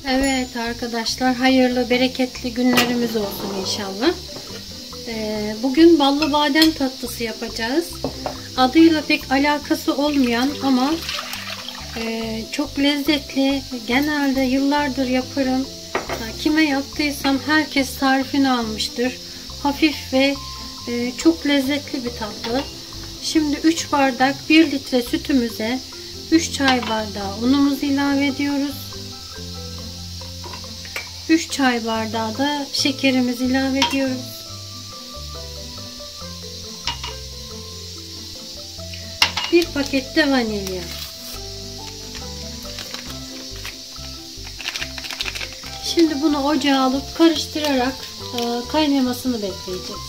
Evet arkadaşlar, hayırlı bereketli günlerimiz olsun inşallah. Bugün ballı badem tatlısı yapacağız. Adıyla pek alakası olmayan ama çok lezzetli. Genelde yıllardır yaparım. Kime yaptıysam herkes tarifini almıştır. Hafif ve çok lezzetli bir tatlı. Şimdi 3 bardak 1 litre sütümüze 3 çay bardağı unumuzu ilave ediyoruz. 3 çay bardağı da şekerimizi ilave ediyoruz. Bir paket de vanilya. Şimdi bunu ocağa alıp karıştırarak kaynamasını bekleyeceğiz.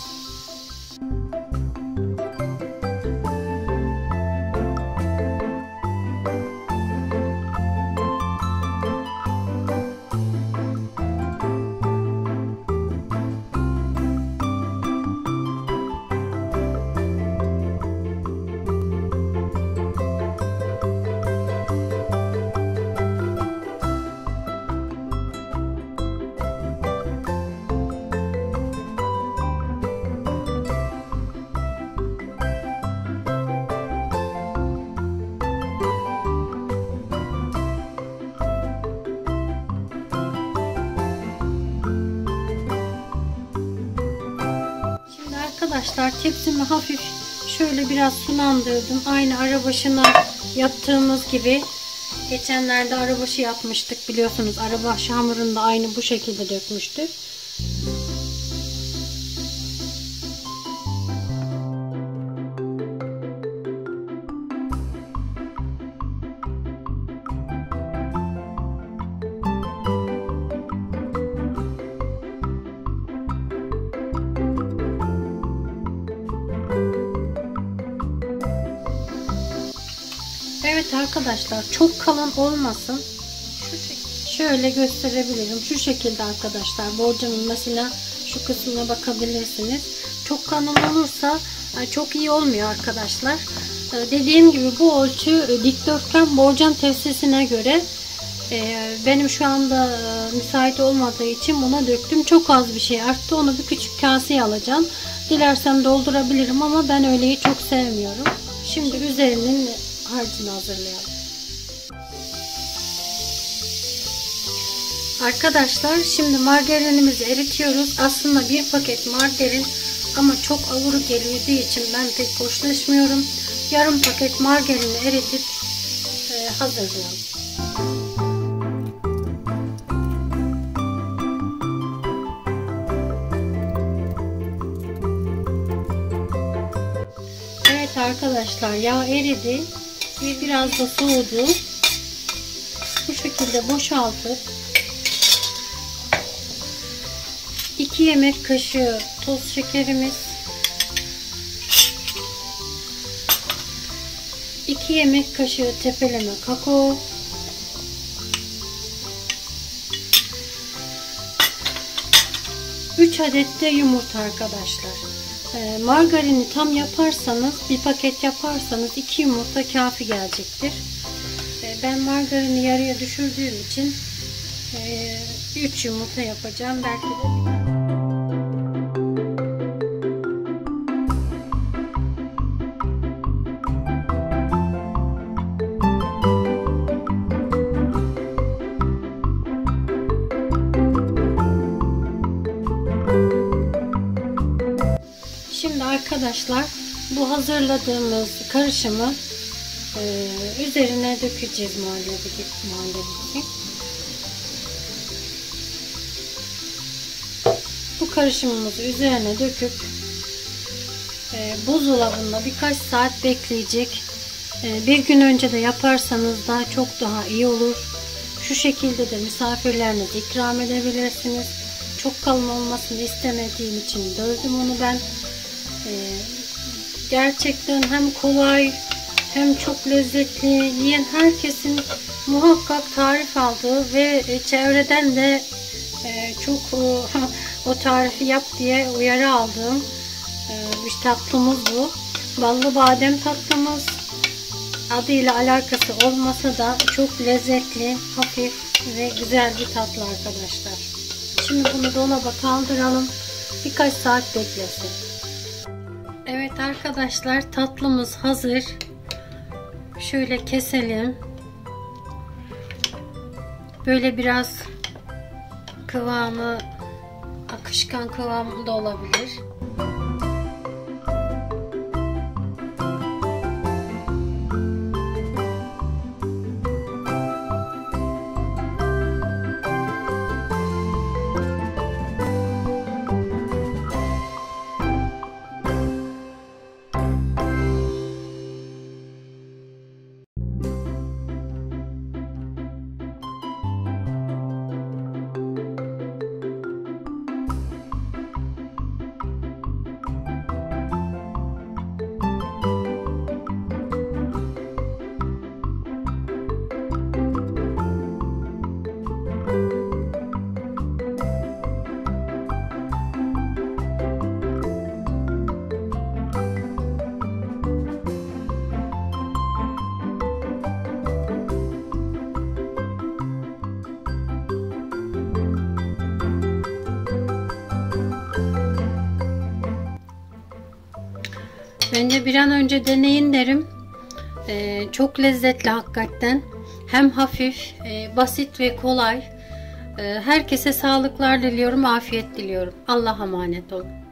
Arkadaşlar, tepsimi hafif şöyle biraz sulandırdım. Aynı arabaşına yaptığımız gibi. Geçenlerde arabaşı yapmıştık biliyorsunuz. Arabaşı hamurunu da aynı bu şekilde dökmüştük. Evet arkadaşlar, çok kalın olmasın. Şöyle gösterebilirim. Şu şekilde arkadaşlar. Borcamın mesela şu kısmına bakabilirsiniz. Çok kalın olursa çok iyi olmuyor arkadaşlar. Dediğim gibi bu ölçü dikdörtgen borcam tepsisine göre. Benim şu anda müsait olmadığı için buna döktüm. Çok az bir şey arttı. Onu bir küçük kaseye alacağım. Dilersem doldurabilirim ama ben öyleyi çok sevmiyorum. Şimdi üzerinin harcını hazırlayalım. Arkadaşlar, şimdi margarinimizi eritiyoruz. Aslında bir paket margarin ama çok ağır geldiği için ben pek hoşlaşmıyorum. Yarım paket margarini eritip hazırlayalım. Evet arkadaşlar, yağ eridi. Biraz da soğudu. Bu şekilde boşaltıp 2 yemek kaşığı toz şekerimiz, 2 yemek kaşığı tepeleme kakao, 3 adet de yumurta arkadaşlar. Margarini tam yaparsanız, bir paket yaparsanız 2 yumurta kafi gelecektir. Ben margarini yarıya düşürdüğüm için 3 yumurta yapacağım. Belki de Şimdi arkadaşlar, bu hazırladığımız karışımı üzerine dökeceğiz muhallebi. Bu karışımımızı üzerine döküp buzdolabında birkaç saat bekleyecek. Bir gün önce de yaparsanız da çok daha iyi olur. Şu şekilde de misafirlerinize ikram edebilirsiniz. Çok kalın olmasını istemediğim için böldüm onu ben. Gerçekten hem kolay hem çok lezzetli. Yiyen herkesin muhakkak tarif aldığı ve çevreden de çok o tarifi yap diye uyarı aldığım bir tatlımız bu. Ballı badem tatlımız. adıyla alakası olmasa da çok lezzetli, hafif ve güzel bir tatlı arkadaşlar. Şimdi bunu dolaba kaldıralım. Birkaç saat beklesin. Evet arkadaşlar, tatlımız hazır. Şöyle keselim. Böyle biraz kıvamı akışkan kıvamında olabilir. Bence bir an önce deneyin derim. Çok lezzetli hakikaten. Hem hafif, basit ve kolay. Herkese sağlıklar diliyorum, afiyet diliyorum. Allah'a emanet olun.